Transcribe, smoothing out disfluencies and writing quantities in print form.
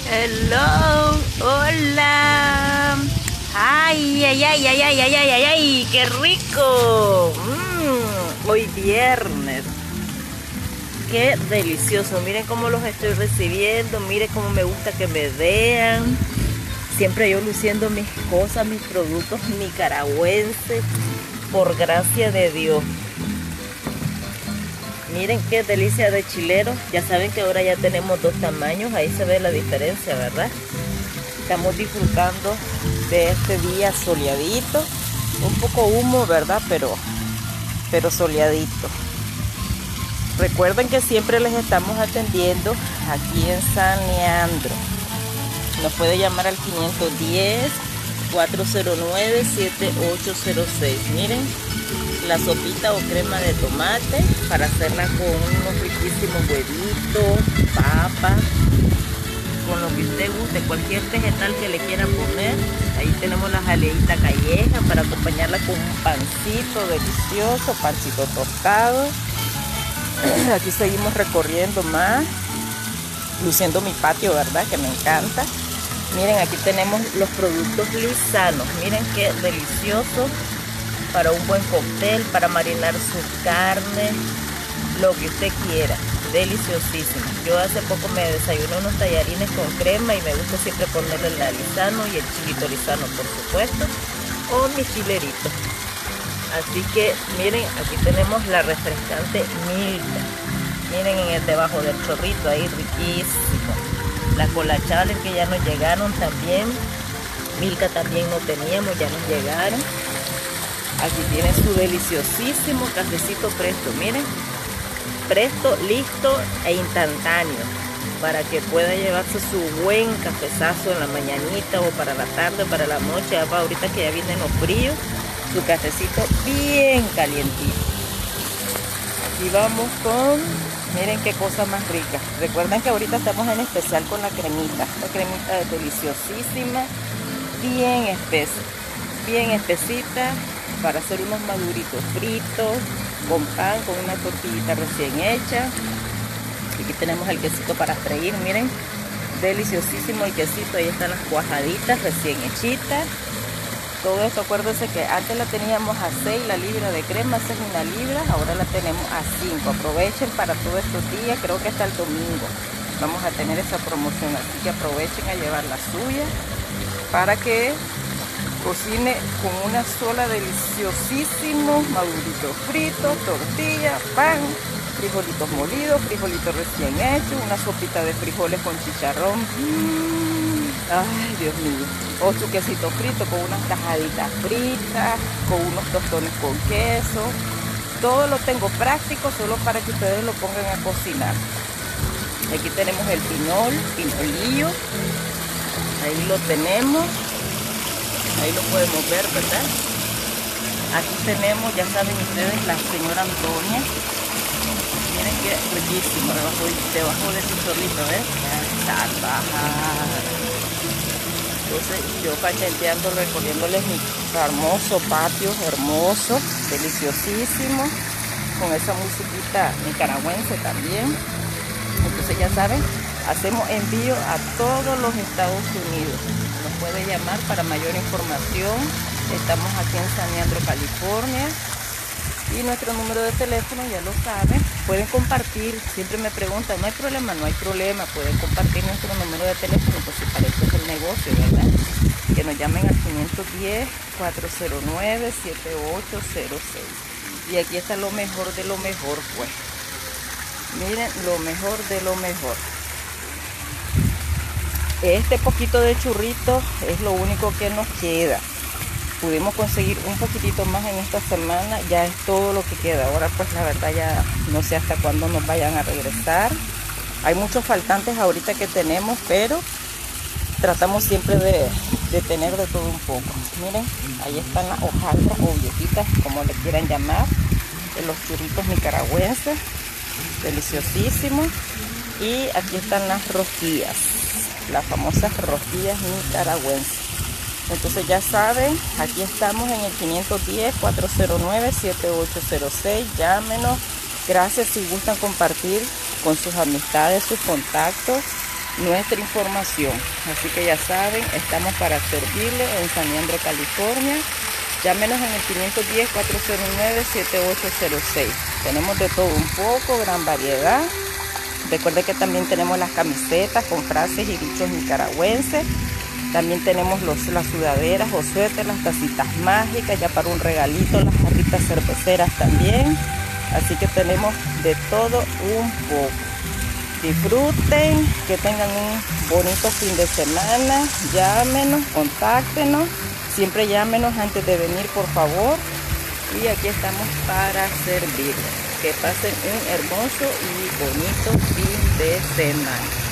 Hello, hola. Ay, ay, ay, ay, ay, ay, ay, ay, ay, qué rico. Hoy viernes. Qué delicioso. Miren cómo los estoy recibiendo. Miren cómo me gusta que me vean. Siempre yo luciendo mis cosas, mis productos nicaragüenses. Por gracia de Dios. Miren qué delicia de chilero. Ya saben que ahora ya tenemos dos tamaños. Ahí se ve la diferencia, ¿verdad? Estamos disfrutando de este día soleadito. Un poco humo, ¿verdad? Pero soleadito. Recuerden que siempre les estamos atendiendo aquí en San Leandro. Nos puede llamar al 510-409-7806. Miren, la sopita o crema de tomate para hacerla con unos riquísimos huevitos, papas, con lo que usted guste, cualquier vegetal que le quiera poner. Ahí tenemos la jaleita calleja para acompañarla con un pancito delicioso, pancito tostado. Aquí seguimos recorriendo más, luciendo mi patio, ¿verdad? Que me encanta. Miren, aquí tenemos los productos lisanos. Miren qué delicioso para un buen cóctel, para marinar su carne, lo que usted quiera. Deliciosísimo. Yo hace poco me desayuné unos tallarines con crema y me gusta siempre ponerle el lisano y el chilito lisano, por supuesto, o mi chilerito. Así que miren, aquí tenemos la refrescante Milka. Miren en el debajo del chorrito ahí, riquísimo. La cola challenge que ya nos llegaron también. Milka también no teníamos, ya nos llegaron. Aquí tiene su deliciosísimo cafecito Presto. Miren, presto, listo e instantáneo. Para que pueda llevarse su buen cafezazo en la mañanita o para la tarde, para la noche. Ahorita que ya vienen los fríos. Su cafecito bien calientito. Y vamos con, miren qué cosa más rica. Recuerden que ahorita estamos en especial con la cremita. La cremita es deliciosísima, bien espesa, bien espesita, para hacer unos maduritos fritos con pan, con una tortillita recién hecha. Aquí tenemos el quesito para freír, miren, deliciosísimo el quesito. Ahí están las cuajaditas recién hechitas. Todo esto, acuérdense que antes la teníamos a 6 la libra de crema, esa es una libra, ahora la tenemos a 5. Aprovechen para todos estos días, creo que hasta el domingo vamos a tener esa promoción, así que aprovechen a llevar la suya para que cocine con una sola deliciosísimo madurito frito, tortilla, pan, frijolitos molidos, frijolitos recién hechos, una sopita de frijoles con chicharrón. Ay, Dios mío. O su quesito frito con unas tajaditas fritas, con unos tostones con queso. Todo lo tengo práctico solo para que ustedes lo pongan a cocinar. Aquí tenemos el pinolillo. Ahí lo tenemos. Ahí lo podemos ver, ¿verdad? Aquí tenemos, ya saben ustedes, la señora Antonia. Miren qué riquísimo, debajo de su chorrito, ¿ves? Salvajar. Entonces yo cachenteando, recorriéndoles mi hermoso patio, hermoso, deliciosísimo, con esa musiquita nicaragüense también. Entonces ya saben, hacemos envío a todos los Estados Unidos. Nos puede llamar para mayor información. Estamos aquí en San Leandro, California. Y nuestro número de teléfono ya lo saben. Pueden compartir, siempre me preguntan, no hay problema, no hay problema. Pueden compartir nuestro número de teléfono, pues si para eso es el negocio, ¿verdad? Que nos llamen al 510-409-7806. Y aquí está lo mejor de lo mejor, pues. Miren, lo mejor de lo mejor. Este poquito de churrito es lo único que nos queda. Pudimos conseguir un poquitito más en esta semana, ya es todo lo que queda. Ahora pues la verdad ya no sé hasta cuándo nos vayan a regresar. Hay muchos faltantes ahorita que tenemos, pero tratamos siempre de tener de todo un poco. Miren, ahí están las hojaldras o viejitas, como le quieran llamar, de los churritos nicaragüenses, deliciosísimos. Y aquí están las rosquillas, las famosas rosquillas nicaragüenses. Entonces ya saben, aquí estamos en el 510-409-7806. Llámenos. Gracias si gustan compartir con sus amistades, sus contactos. nuestra información. Así que ya saben, estamos para servirle en San Leandro, California. Llámenos en el 510-409-7806. Tenemos de todo un poco, gran variedad. Recuerde que también tenemos las camisetas con frases y dichos nicaragüenses. También tenemos las sudaderas o suéteres, las tacitas mágicas, ya para un regalito, las jarritas cerveceras también. Así que tenemos de todo un poco. Disfruten, que tengan un bonito fin de semana. Llámenos, contáctenos. Siempre llámenos antes de venir, por favor. Y aquí estamos para servirles. Que pasen un hermoso y bonito fin de semana.